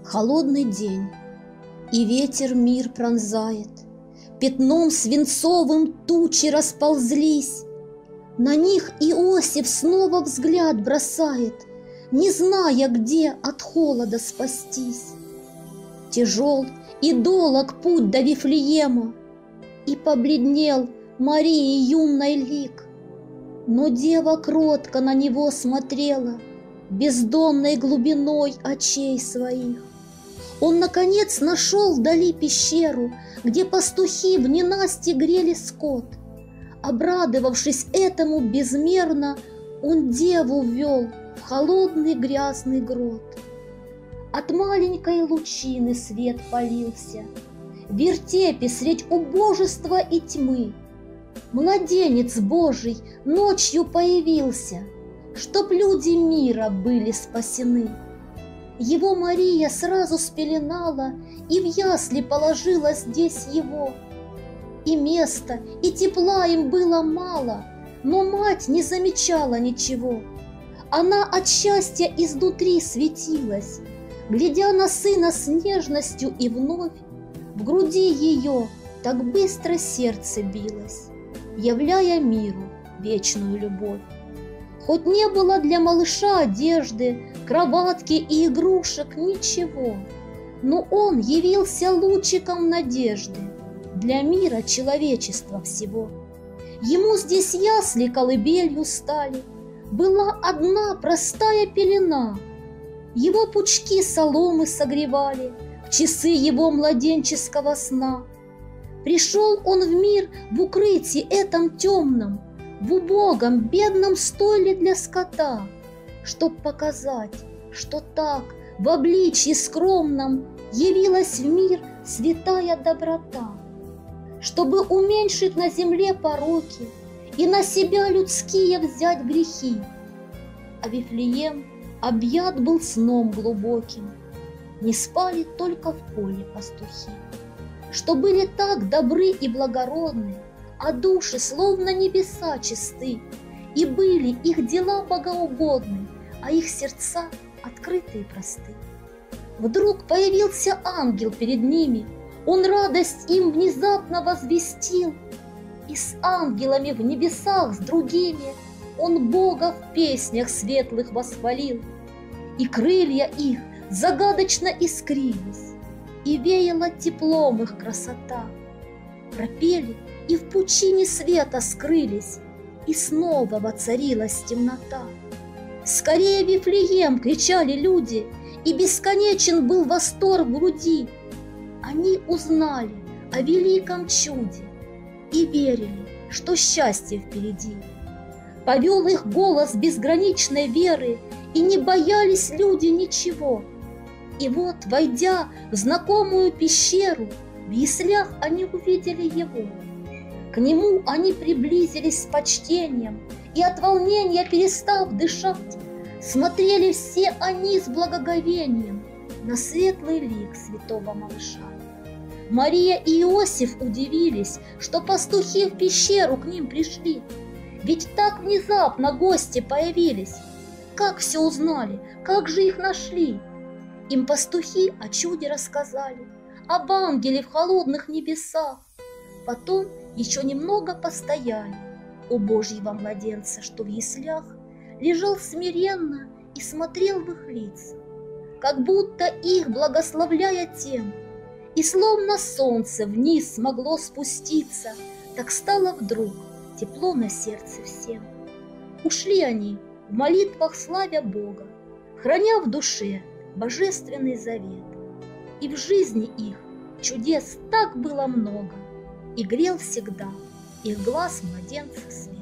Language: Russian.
Холодный день, и ветер мир пронзает, пятном свинцовым тучи расползлись. На них Иосиф снова взгляд бросает, не зная, где от холода спастись. Тяжел и долог путь до Вифлеема, и побледнел Марии юный лик. Но дева кротко на него смотрела бездонной глубиной очей своих. Он, наконец, нашел вдали пещеру, где пастухи в ненастье грели скот. Обрадовавшись этому безмерно, он деву ввел в холодный грязный грот. От маленькой лучины свет полился, в вертепе средь убожества и тьмы младенец Божий ночью появился, чтоб люди мира были спасены. Его Мария сразу спеленала и в ясли положила здесь его. И места, и тепла им было мало, но мать не замечала ничего. Она от счастья изнутри светилась, глядя на сына с нежностью, и вновь в груди ее так быстро сердце билось, являя миру вечную любовь. Хоть не было для малыша одежды, кроватки и игрушек, ничего, но он явился лучиком надежды для мира человечества всего. Ему здесь ясли колыбелью стали, была одна простая пелена. Его пучки соломы согревали в часы его младенческого сна. Пришел он в мир в укрытии этом темном, в убогом, бедном стойле для скота, чтоб показать, что так в обличье скромном явилась в мир святая доброта, чтобы уменьшить на земле пороки и на себя людские взять грехи. А Вифлеем объят был сном глубоким, не спали только в поле пастухи, что были так добры и благородны, а души словно небеса чисты, и были их дела богоугодны, а их сердца открыты и просты. Вдруг появился ангел перед ними, он радость им внезапно возвестил, и с ангелами в небесах с другими он Бога в песнях светлых восхвалил, и крылья их загадочно искрились, и веяла теплом их красота. Пропели и в пучине света скрылись, и снова воцарилась темнота. «Скорее, Вифлеем!» — кричали люди, и бесконечен был восторг в груди. Они узнали о великом чуде и верили, что счастье впереди. Повел их голос безграничной веры, и не боялись люди ничего. И вот, войдя в знакомую пещеру, в яслях они увидели его. К нему они приблизились с почтением, и от волнения, перестав дышать, смотрели все они с благоговением на светлый лик святого малыша. Мария и Иосиф удивились, что пастухи в пещеру к ним пришли, ведь так внезапно гости появились. Как все узнали, как же их нашли? Им пастухи о чуде рассказали, об ангеле в холодных небесах. Потом еще немного постояли у Божьего младенца, что в яслях лежал смиренно и смотрел в их лица, как будто их благословляя тем, и словно солнце вниз смогло спуститься, так стало вдруг тепло на сердце всем. Ушли они в молитвах славя Бога, храня в душе божественный завет, и в жизни их чудес так было много, и грел всегда их глаз младенца свет.